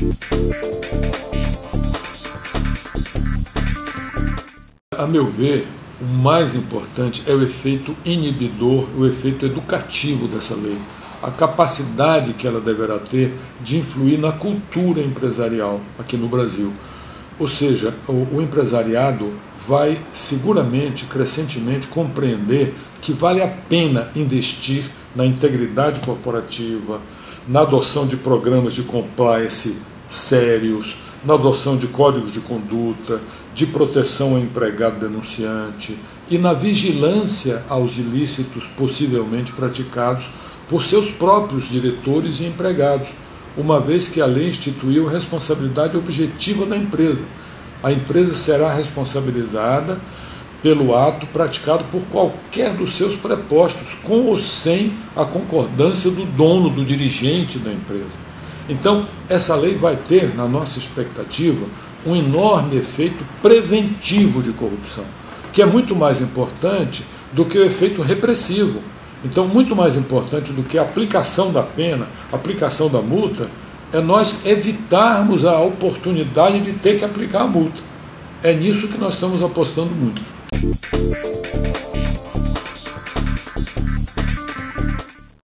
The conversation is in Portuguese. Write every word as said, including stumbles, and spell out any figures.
A meu ver, o mais importante é o efeito inibidor, o efeito educativo dessa lei, a capacidade que ela deverá ter de influir na cultura empresarial aqui no Brasil. Ou seja, o, o empresariado vai seguramente, crescentemente, compreender que vale a pena investir na integridade corporativa, na adoção de programas de compliance sérios, na adoção de códigos de conduta, de proteção ao empregado denunciante e na vigilância aos ilícitos possivelmente praticados por seus próprios diretores e empregados, uma vez que a lei instituiu responsabilidade objetiva da empresa. A empresa será responsabilizada pelo ato praticado por qualquer dos seus prepostos, com ou sem a concordância do dono, do dirigente da empresa. Então, essa lei vai ter, na nossa expectativa, um enorme efeito preventivo de corrupção, que é muito mais importante do que o efeito repressivo. Então, muito mais importante do que a aplicação da pena, a aplicação da multa, é nós evitarmos a oportunidade de ter que aplicar a multa. É nisso que nós estamos apostando muito.